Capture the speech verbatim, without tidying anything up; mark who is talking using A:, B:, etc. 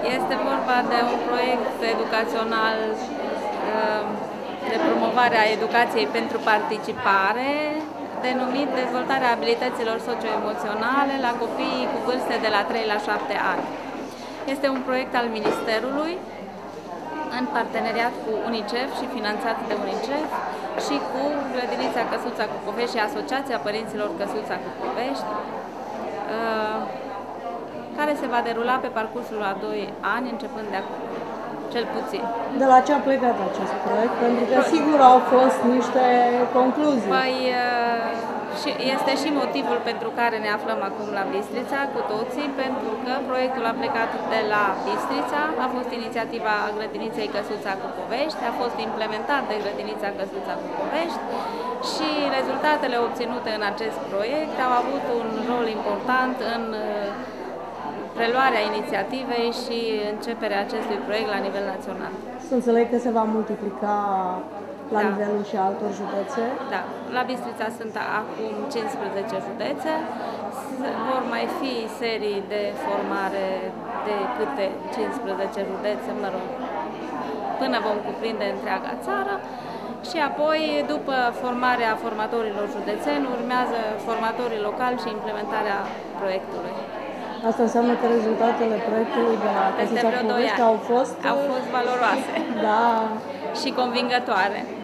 A: Este vorba de un proiect educațional de promovare a educației pentru participare, denumit Dezvoltarea abilităților socio-emoționale la copiii cu vârste de la trei la șapte ani. Este un proiect al Ministerului, în parteneriat cu UNICEF și finanțat de UNICEF și cu Grădinița Căsuța Cucovești și Asociația Părinților Căsuța Cucovești, care se va derula pe parcursul a doi ani, începând de acum, cel puțin.
B: De la ce a plecat acest proiect? Pentru că sigur au fost niște concluzii.
A: Păi, este și motivul pentru care ne aflăm acum la Bistrița cu toții, pentru că proiectul a plecat de la Bistrița, a fost inițiativa Grădiniței Căsuța Cucovești, a fost implementat de Grădinița Căsuța Cucovești și rezultatele obținute în acest proiect au avut un rol important în preluarea inițiativei și începerea acestui proiect la nivel național.
B: Să înțeleg că se va multiplica la da. nivelul și altor județe?
A: Da. La Bistrița sunt acum cincisprezece județe, vor mai fi serii de formare de câte cincisprezece județe, mă rog, până vom cuprinde întreaga țară. Și apoi, după formarea formatorilor județeni, urmează formatorii locali și implementarea proiectului.
B: Asta înseamnă că rezultatele proiectului de la Căsuța Cucovești au fost...
A: au fost valoroase
B: da.
A: și convingătoare.